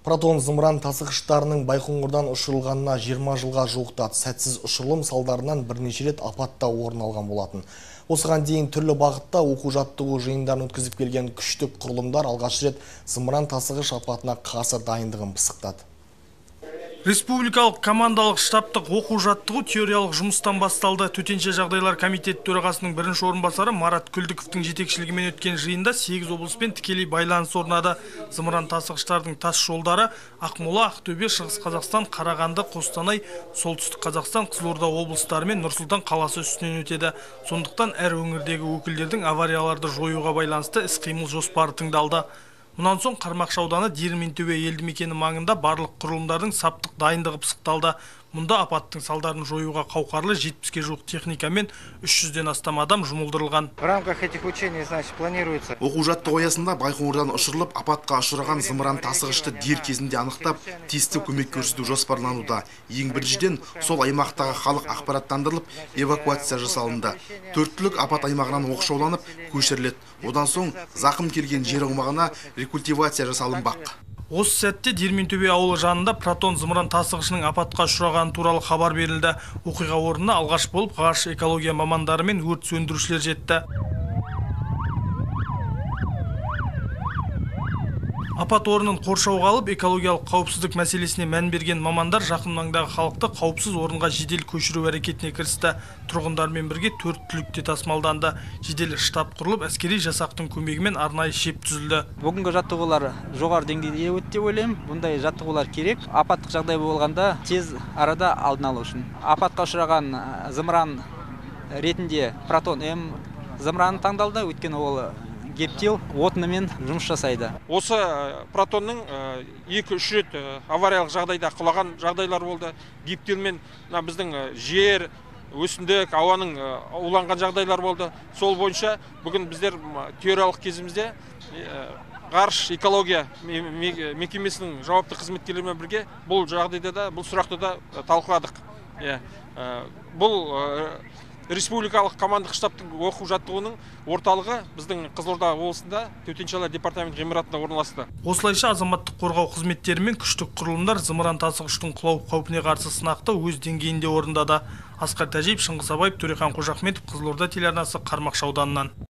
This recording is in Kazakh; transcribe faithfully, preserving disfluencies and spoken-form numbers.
Протон зымыран тасығыштарының Байқоңырдан ұшырылғанына жиырма жылға жуықтады. Сәтсіз ұшырылым салдарынан бірнеше рет апатта орын алған болатын. Осыған дейін түрлі бағытта оқу-жаттығу жиындарын өткізіп келген күштік құрылымдар алғаш рет зымыран тасығыш апатына қарсы дайындығын пысықтады. Республикалық командалық штабтық оқу-жаттығу теориялық жұмыстан басталды. Төтенше жағдайлар комитеті төрағасының бірінші орынбасары Марат Күлдіковтің жетекшілігімен өткен жиында сегіз облыспен тікелей байланыс орнады. Зымыран тасығыштардың тас жолдары Ақмола, Ақтөбе, Шығыс Қазақстан, Қарағанды, Қостанай, Солтүстік Қазақстан, Қызылорда облыстары мен Нұр-Сұлтан қаласы үстінен өтеді. Сондықтан әр өңірдегі өкілдердің аварияларды жоюға байланысты іс-қимыл жоспары тыңдалды. Мұнан соң Қармақшы ауданы Диірментөбе елді мекені маңында барлық құрылымдардың саптық дайындығы пысықталды. Мұнда апаттың салдарын жоюға қауқарлы жетпіске жуық техника мен үш жүзден астам адам жұмылдырылған. В рамках этих учений, значит, планируется. Оқу-жаттығу аясында Байқоңырдан ұшырылып, апатқа ұшыраған зымыран тасығышты дер кезінде анықтап, тиісті көмек көрсету жоспарлануда. Ең біріншіден сол аймақтағы халық ақпараттандырылып, эвакуация жасалынды. Төрт түлік апат аймағынан оқшауланып, көшіріледі. Одан соң зақым келген жер аумағына рекультивация жасалынбақ. Осы сәтте Диірментөбе ауылы жанында Протон зымыран тасығышының апатқа ұшырағаны туралы хабар берілді. Оқиға орнына алғаш болып ғарыш экология мамандары мен өрт сөндірушілер жетті. Апат орнын қоршауға алып, экологиялық қауіпсіздік мәселесіне мән берген мамандар жақын маңдағы халықты қауіпсіз орынға жедел көшіру әрекетіне кірісті. Тұрғындармен бірге төрт түлікте тасымалданды. Жедел штаб құрылып, әскери жасақтың көмегімен арнайы шеп түзілді. Бүгінгі жаттығулар жоғары деңгейде өтті деп ойлаймын. Бұндай жаттығулар керек. Апаттық жағдай болғанда тез арада алдын алу үшін. Апатқа ұшыраған зымыран ретінде Протон М зымыраны таңдалды, өйткені ол гептил отынымен жұмыс жасайды. Осы протонның екі-үш рет авариялық жағдайда құлаған жағдайлар болды. Гептилмен біздің жер, өсімдік, ауаның уланған жағдайлар болды. Сол бойынша бүгін біздер теориялық кезімізде ғарыш экология мекемесінің жауапты қызметкерлерімен бірге бұл жағдайда да, бұл сұрақты да талқыладық. Бұл республикалық командалық штабтың оқу-жаттығуының орталығы біздің Қызылорда облысында төтенше жағдайлар департаменті ғимаратында орналасты. Осылайша азаматтық қорғау қызметтері мен күштік құрылымдар зымыран тасығыштың құлау қаупіне қарсы сынақты өз деңгейінде орындады. Асқар Тәжиев, Шыңғыс Абаев, Төрехан Қожахметов, Қызылорда телеарнасы, Қармақшы ауданынан.